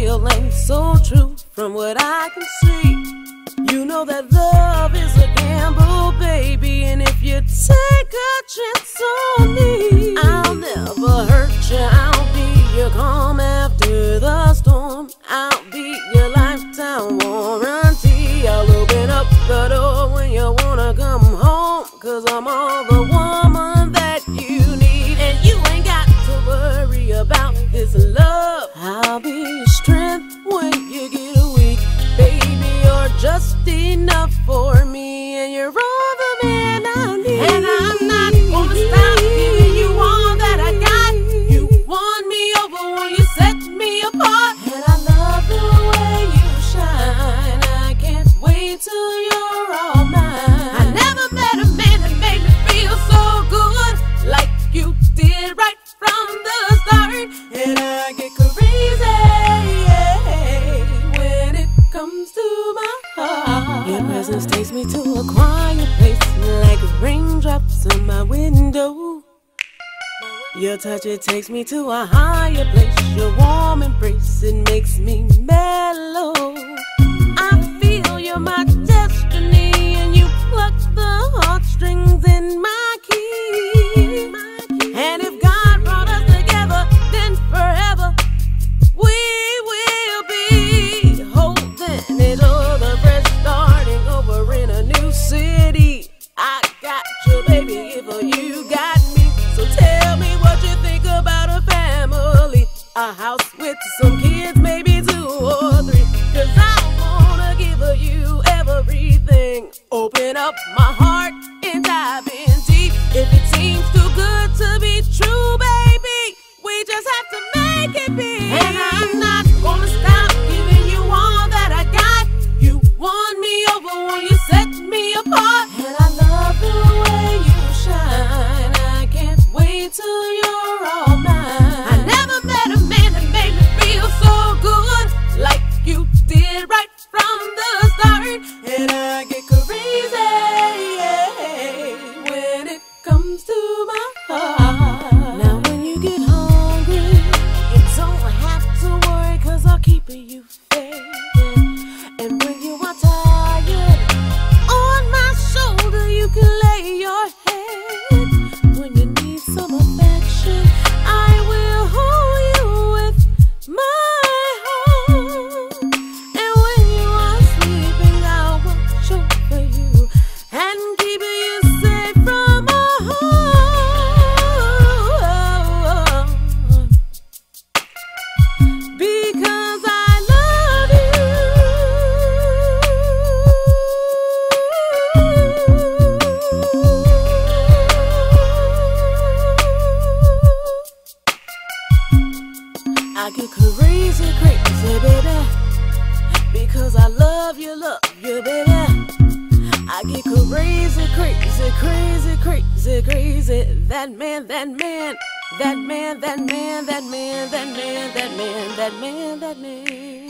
real and so true from what I can see. You know that love is a gamble, baby, and if you take a chance on me, I'll never hurt you. I'll be your calm after the storm. I'll be your lifetime warranty. I'll open up the door when you wanna come home, 'cause I'm all the woman that you need. And you ain't got to worry about this love. I'll be your strength when you get weak. Baby, you're just enough for me, and you're all the man I need. And I'm not gonna stop giving you all that I got. You won me over when you set me apart, and I love the way you shine. I can't wait till you're all mine. I never met a man that made me feel so good like you did right from the start. And I get crazy when it comes to my heart. Your presence takes me to a quiet place, like raindrops on my window. Your touch, it takes me to a higher place. Your warm embrace, it makes me mellow. I feel you're my destiny, and you pluck the heartstrings in my key. And if God brought us together, then forever we will be holding it all, the fresh starting over in a new city. I got you, baby, if you got me. So tell me what you think about a family, a house with some kids, maybe 2 or 3. 'Cause I wanna give you everything. Open up my heart and dive in deep. If it seems too good to be true, baby, we just have to make it be. And I'm not gonna stop giving you all that I got. You won me over when you set me apart, and I love the way you shine. I can't wait till you're all mine. I never met a man that made me feel so good like you did right from the start. And I get crazy when it comes to my heart. Now when you get hungry, you don't have to worry, 'cause I'll keep you fed. And when you are tired, on my shoulder you can lay your head. When you need some affection, I will hold you with my heart. And when you are sleeping, I'll watch over you and keep you safe from harm. Because I love you. I get crazy, crazy, baby, because I love you, baby. I get crazy, crazy, crazy, crazy, crazy. That man, that man, that man, that man, that man, that man, that man, that man, that man.